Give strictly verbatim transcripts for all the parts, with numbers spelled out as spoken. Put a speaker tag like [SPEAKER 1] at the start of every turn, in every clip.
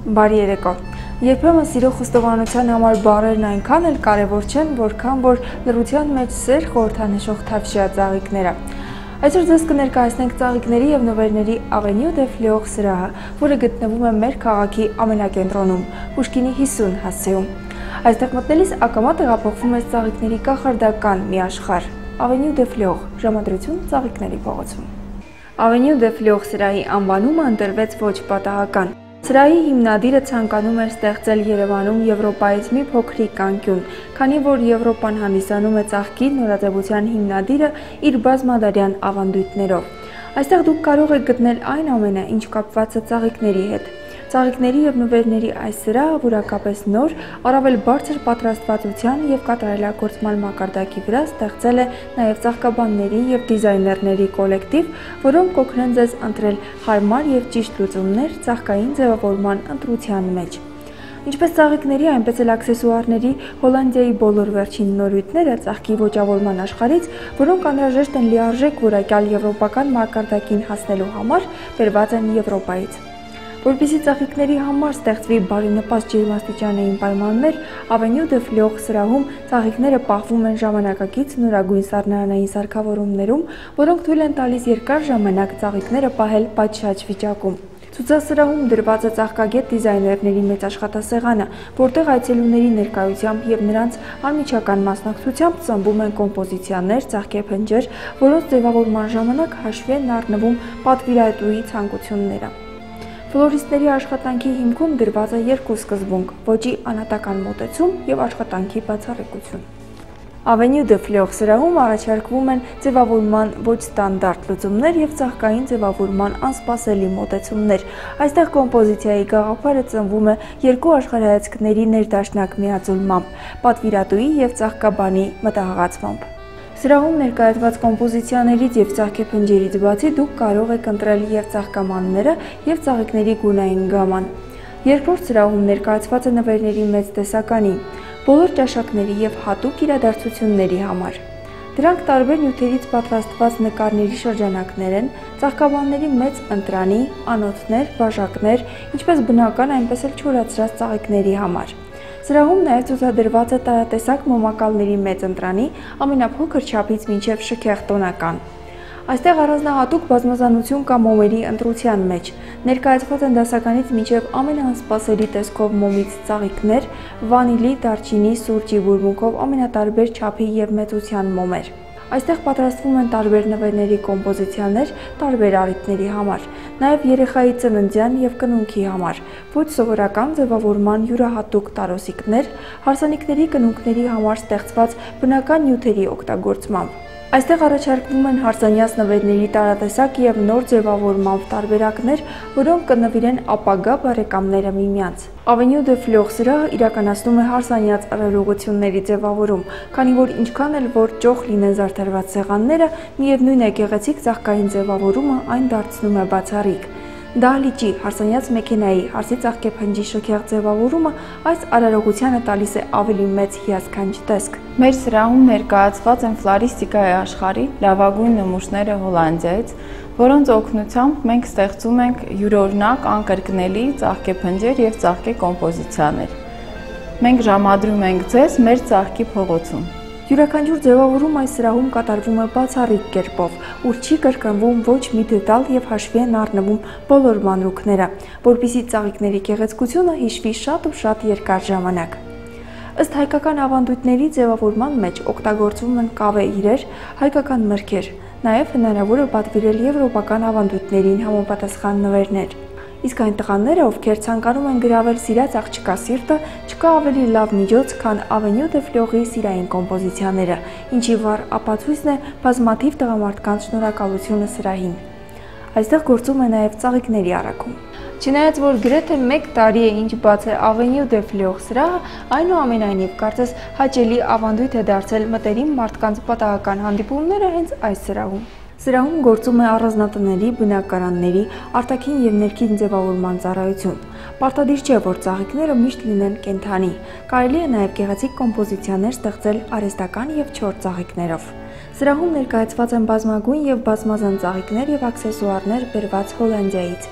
[SPEAKER 1] Բարի երեկո։ Երբեմն սիրո խոստովանության համար բառերն այնքան էլ կարևոր չեն, որքան որ լռության մեջ սեր խորհրդանշող թավշյա ծաղիկները։ Այսօր ձեզ կներկայացնենք ծաղիկների և նվերների Avenue de Fleurs սրահը, որը գտնվում է մեր քաղաքի ամենակենտրոնում, Պուշկինի հիսուն հասցեում։ Այստեղ մտնելիս ակամա տեղափոխվում ես ծաղիկների կախարդական մի աշխարհ։ Avenue de Fleurs, ժամադրություն ծաղիկների փողոցում։ Avenue de Fleurs սրահի անվանումը ընտրվեց ոչ պատահական։ Սրահի հիմնադիրը ցանկանում էր ստեղծել Երևանում Եվրոպայից մի փոքրիկ անկյուն, քանի որ Եվրոպան հանդիսանում է ծաղկի նորաձևության հիմնադիրը իր բազմադարյան ավանդույթներով։ Այստեղ դուք կարող եք գտնել այն ամենը, ինչ կապված է ծաղիկների հետ։ Ծաղիկների և նվերների այս սրահը որակապես նոր, առավել բարձր պատրաստվածության և կատարելագործման մակարդակի վրա ստեղծել է նաև ծաղկաբանների և դիզայներների կոլեկտիվ, որոնք կօգնեն ձեզ ընտրել հարմար և ճիշտ լուծումներ ծաղկային ձևավորման ընտրության մեջ։ Ինչպես ծաղիկների, այնպես էլ աքսեսուարների Հոլանդիայի բոլոր վերջին նորույթները ծաղկի ոճավորման աշխարհից, որոնք անհրաժեշտ են լիարժեք որակյալ եվրոպական մակարդակին հասնելու համար, բերված են Եվրոպայից։ Որպեսզի ծաղիկների համար ստեղծվի բարենպաստ ջերմաստիճանային պայմաններ, Avenue de Fleurs սրահում ծաղիկները պահվում են ժամանակակից նորագույն սառնարանային սարքավորումներում, որոնք թույլ են տալիս երկար ժամանակ ծաղիկները պահել պատշաճ վիճակում։ Ցուցասրահում դրված է ծաղկագետ դիզայներների մեծ աշխատասեղանը, որտեղ այցելուների ներկայությամբ և նրանց անմիջական մասնակցությամբ ծնվում են կոմպոզիցիաներ, ծաղկեփնջեր, որոնց ձևավորման ժամանակ հաշվի են առնվում պատվիրատուի ցանկությունները։ Ֆլորիստների աշխատանքի հիմքում դրված է երկու սկզբունք՝ ոճի անհատական մոտեցում և աշխատանքի բացառիկություն։ Avenue de Fleurs սրահում առաջարկվում են ձևավորման ոչ ստանդարտ լուծումներ և ծաղկային ձևավորման անսպասելի մոտեցումներ։ Այստեղ կոմպոզիցիայի գաղափարը ծնվում է երկու աշխարհայացքների ներդաշնակ միաձուլմամբ, պատվիրատուի և ծաղկաբանի մտահղացմամբ։ Սրահում ներկայացված կոմպոզիցիաներից և ծաղկեփնջերից բացի դուք կարող եք ընտրել և ծաղկամանները, և ծաղիկների գունային գաման։ Երկրորդ սրահում ներկայացված է նվերների մեծ տեսականի, բոլոր ճաշակների և հատուկ իրադարձությունների համար։ Դրանք տարբեր նյութերից պատրաստված նկարների շրջանակներ են, ծաղկաբանների մեծ ընտրանի, անոթներ, բաժակներ, ինչպես բնական, այնպես էլ չորացրած ծաղիկների համար։ Սրահում նաև ցուցադրված է տարատեսակ մոմակալների մեծ ընտրանի, ամենափոքր չափից մինչև շքեղ տոնական։ Այստեղ առանձնահատուկ բազմազանություն կա մոմերի ընտրության մեջ։ Ներկայացված են դասականից մինչև ամենաանսպասելի տեսքով մոմից ծաղիկներ, վանիլի, դարչինի, սուրճի բուրմունքով ամենատարբեր չափի և մեծության մոմեր։ Այստեղ պատրաստվում են տարբեր նվերների կոմպոզիցիաներ տարբեր առիթների համար, նաև երեխայի ծննդյան և կնունքի համար, ոչ սովորական ձևավորման յուրահատուկ տարոսիկներ, հարսանիքների կնունքների համար ստեղծված բնական նյութերի օգտագործմամբ։ Այստեղ առաջարկվում են հարսանյաց նվերների տարատեսակ և նոր ձևավորմամբ տարբերակներ, որոնք կնվիրեն ապագա բարեկամները միմյանց։ Avenue de Fleurs սրահը իրականացնում է հարսանյաց արարողությունների ձևավորում, քանի որ ինչքան էլ որ ճոխ լինեն զարդարված սեղանները, միևնույն է գեղեցիկ ծաղկային ձևավորումը այն դարձնում է բացառիկ։ Դահլիճի, հարսանյաց մեքենայի, հարսի ծաղկեփնջի շքեղ ձևավորումը այս արարողությանը տալիս է ավելի մեծ հիասքանչ տեսք։
[SPEAKER 2] Մեր սրահում ներկայացված են ֆլորիստիկայի աշխարհի լավագույն նմուշները Հոլանդիայից, որոնց օգնությամբ մենք ստեղծում ենք յուրօրինակ անկրկնելի ծաղկեփնջեր և ծաղկե կոմպոզիցիաներ։ Մենք ժամադրում ենք ձեզ մեր ծաղկի փողոցում։
[SPEAKER 1] Յուրաքանչյուր ձևավորում այս սրահում կատարվում է բացառիկ կերպով, ուր չի կրկնվում ոչ մի դետալ և հաշվի են առնվում բոլոր մանրուքները, որպեսզի ծաղիկների գեղեցկությունը հիշվի շատ ու շատ երկար ժամանակ։ Ըստ հայկական ավանդույթների ձևավորման մեջ օգտագործվում են կավե իրեր, հայկական մրգեր, նաև հնարավոր է պատվիրել եվրոպական ավանդույթներին համապատասխան նվերներ։ Իսկ այն տղաները, ովքեր ցանկանում են գրավել սիրած աղջկա սիրտը, չկա ավելի լավ միջոց, քան Avenue de Fleurs-ի սիրային կոմպոզիցիաները, ինչի վառ ապացույցն է բազմաթիվ տղամարդկանց շնորհակալությունը սրահին։ Այստեղ գործում է նաև ծաղիկների առաքում։ Չնայած որ գրեթե մեկ տարի է ինչ բաց է Avenue de Fleurs սրահը, այնուամենայնիվ կարծես հաճելի ավանդույթ է դարձել մտերիմ մարդկանց պատահական հանդիպումները հենց այս սրահում։ Սրահում գործում է առանձնատների, բնակարանների, արտաքին և ներքին ձևավորման ծառայություն։ Պարտադիր չէ, որ ծաղիկները միշտ լինեն կենդանի։ Կարելի է նաև գեղեցիկ կոմպոզիցիաներ ստեղծել արհեստական և չոր ծաղիկներով։ Սրահում ներկայացված են բազմագույն և բազմազան ծաղիկներ և աքսեսուարներ բերված Հոլանդիայից։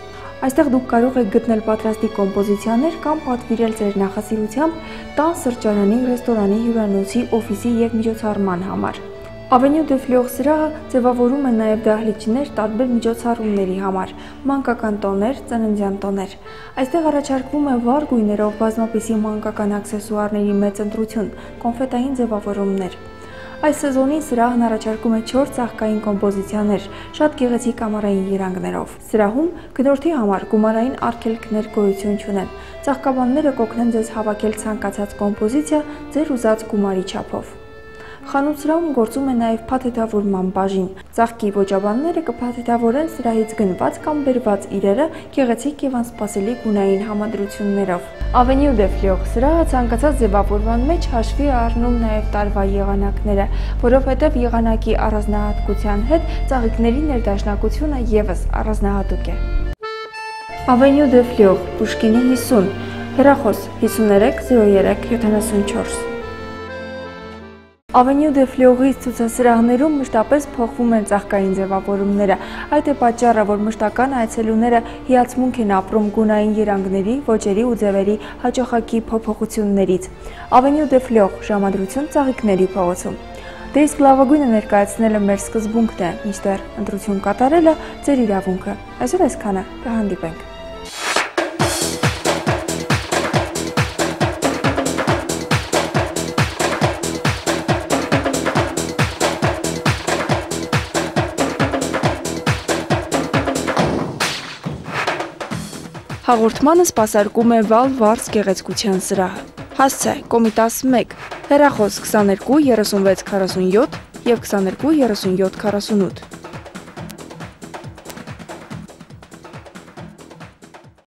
[SPEAKER 1] Այստեղ դուք կարող եք գտնել պատրաստի կոմպոզիցիաներ կամ պատվիրել ձեր նախասիրությամբ տան, սրճարանի, ռեստորանի, հյուրանոցի, օֆիսի և միջոցառման համար։ Avenue de Fleur սրահը ձևավորում է նաև դահլիճներ տարբեր միջոցառումների համար, մանկական տոներ, ծննդյան տոներ։ Այստեղ առաջարկվում է վառ գույներով բազմապիսի մանկական աքսեսուարների մեծ ընտրություն, կոնֆետային ձևավորումներ։ Այս սեզոնին սրահն առաջարկում է չորս ծաղկային կոմպոզիցիաներ, շատ գեղեցիկ ամառային երանգներով։ Սրահում գնորդի համար գումարային արգելքներ գոյություն չունեն։ Ծաղկաբանները կօգնեն ձեզ հավաքել ցանկացած կոմպոզիցիա ձեր ուզած գումարի չափով։ Խանութ սրահում գործում է նաև փաթեթավորման բաժին։ Ծաղկի ոճաբանները կփաթեթավորեն սրահից գնված կամ բերված իրերը գեղեցիկ և անսպասելի գունային համադրություններով։ Avenue de Fleur սրահը ցանկացած ձևավորման մեջ հաշվի է առնում նաև տարվա եղանակները, որովհետև եղանակի առանձնահատկության հետ ծաղիկների ներդաշնակությունը ևս առանձնահատուկ է։ Avenue de Fleur, Պուշկինի հիսուն, հեռախոս հիսուներեք զրո երեք յոթանասունչորս։ Avenue de Fleur-ի ցուցասրահներում մշտապես փոխվում են ծաղկային ձևավորումները։ Այդ է պատճառը, որ մշտական այցելուները հիացմունք են ապրում գունային երանգների, ոճերի ու ձևերի հաճախակի փոփոխություններից։ Avenue de Fleur ժամադրություն ծաղիկների փողոցում։ Դե իսկ լավագույնը ներկայացնելը մեր սկզբունքն է, մինչդեռ ընտրություն կատարելը ձեր իրավունքը։ Այսօր այսքանը, կհանդիպենք։ Հաղորդմանը սպասարկում է Վալ Վարս գեղեցկության սրահը։ Հասցե Կոմիտաս մեկ, հեռախոս քսաներկու երեսունվեց քառասունյոթ և քսաներկու երեսունյոթ քառասունութ։